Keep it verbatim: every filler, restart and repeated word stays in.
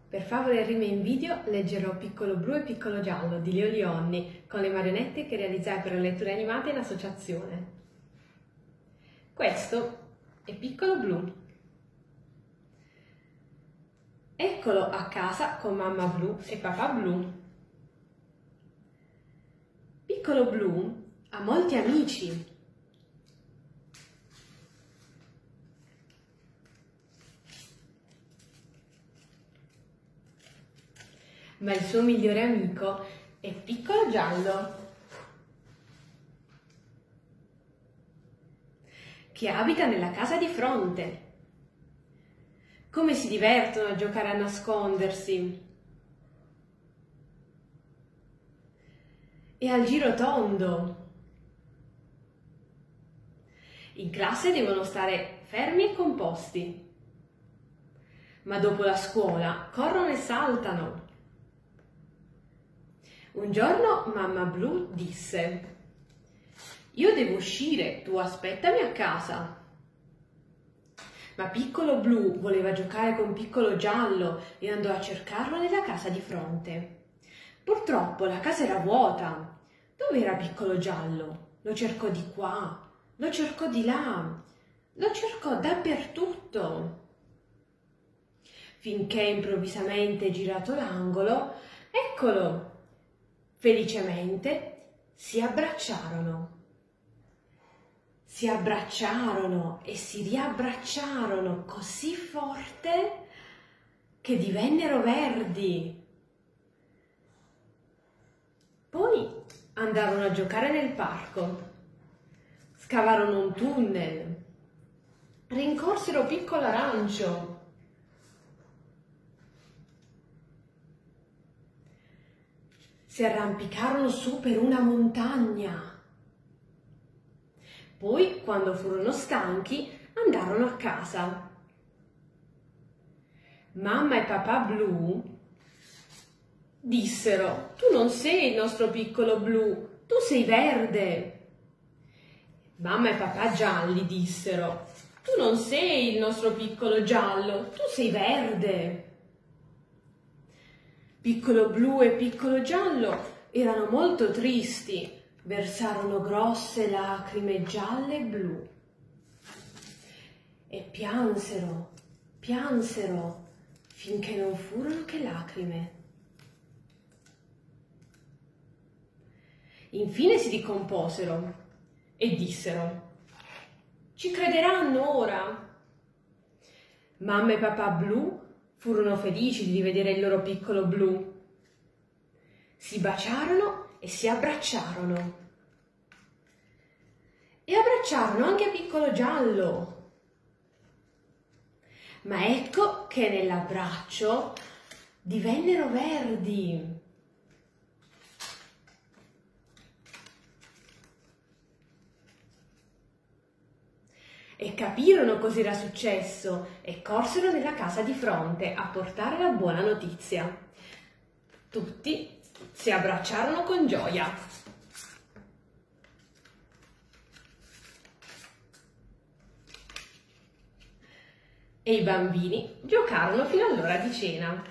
Per favole e rime in video leggerò Piccolo Blu e Piccolo Giallo di Leo Lionni con le marionette che realizzai per le letture animate in associazione. Questo è Piccolo Blu. Eccolo a casa con mamma blu e papà blu. Piccolo Blu ha molti amici. Ma il suo migliore amico è Piccolo Giallo, che abita nella casa di fronte. Come si divertono a giocare a nascondersi e al girotondo. In classe devono stare fermi e composti, ma dopo la scuola corrono e saltano. Un giorno mamma blu disse: «Io devo uscire, tu aspettami a casa». Ma Piccolo Blu voleva giocare con Piccolo Giallo e andò a cercarlo nella casa di fronte. Purtroppo la casa era vuota. Dove era Piccolo Giallo? Lo cercò di qua, lo cercò di là, lo cercò dappertutto. Finché improvvisamente, girato l'angolo, eccolo! Felicemente si abbracciarono. Si abbracciarono e si riabbracciarono così forte che divennero verdi. Poi andarono a giocare nel parco, scavarono un tunnel, rincorsero Piccolo Arancio. Si arrampicarono su per una montagna. Poi, quando furono stanchi, andarono a casa. Mamma e papà blu dissero: «Tu non sei il nostro Piccolo Blu, tu sei verde». Mamma e papà gialli dissero: «Tu non sei il nostro Piccolo Giallo, tu sei verde». Piccolo Blu e Piccolo Giallo erano molto tristi, versarono grosse lacrime gialle e blu e piansero, piansero finché non furono che lacrime. Infine si ricomposero e dissero: «Ci crederanno ora». Mamma e papà blu furono felici di rivedere il loro Piccolo Blu. Si baciarono e si abbracciarono. E abbracciarono anche Piccolo Giallo. Ma ecco che nell'abbraccio divennero verdi. E capirono cos'era successo e corsero nella casa di fronte a portare la buona notizia. Tutti si abbracciarono con gioia. E i bambini giocarono fino all'ora di cena.